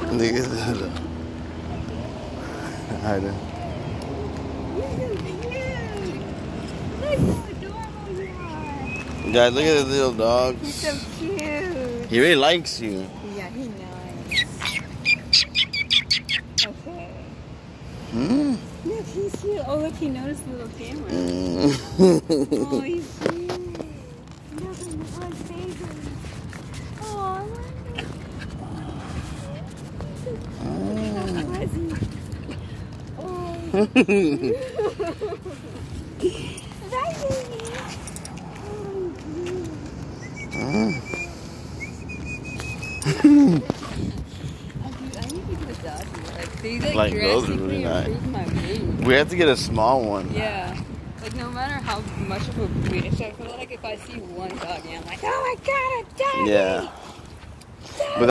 Look at that. I know. Guys, look at this little dog. He's so cute. He really likes you. Yeah, he knows. Okay. Hmm? Look, he's cute. Oh, look, he noticed the little camera. Oh, he's cute. Look, he's my favorite. Oh, I love him. Like those are really nice. We have to get a small one. Yeah. Like no matter how much of a bitch I feel like, if I see one doggy, I'm like, oh my god, a doggy! Yeah.